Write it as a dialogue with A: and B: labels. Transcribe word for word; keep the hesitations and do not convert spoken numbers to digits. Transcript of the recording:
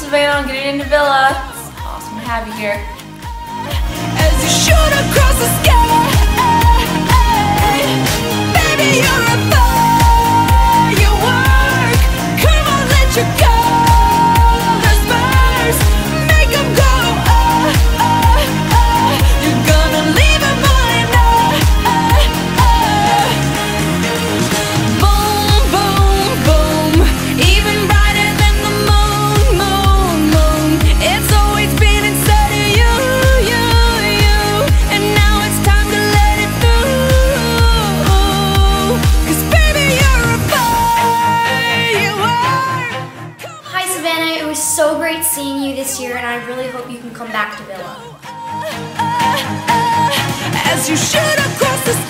A: Savannah on getting into Villa. It's awesome to have you here.
B: As you shoot across the sky, baby, you're a firework. Come on, let your colors burst. Make 'em go, oh, oh, oh. You're gonna leave 'em behind, oh, oh, oh. Boom, boom, boom. Even brighter than the moon, moon, moon. It's always been inside of you, you, you. And now it's time to let it through. 'Cause baby, you're a firework.
C: Hi Savannah, it was so great seeing you this year and I really hope you can come back to Villa.
B: As you shoot across the sky.